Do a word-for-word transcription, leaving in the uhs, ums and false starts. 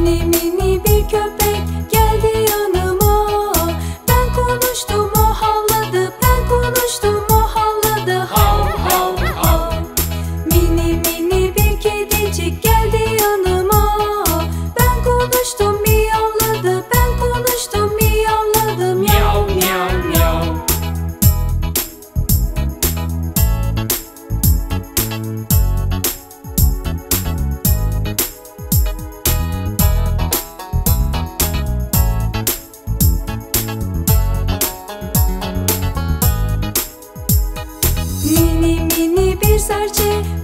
Mini mini bir köpek geldi yanıma. Ben konuştum o havladı, ben konuştum o havladı. Hav hav hav. Mini mini bir kedicik geldi yanıma. Ben konuştum miyavladı, ben konuştum miyavladı. Miyav miyav miyav. Mini mini bir serçe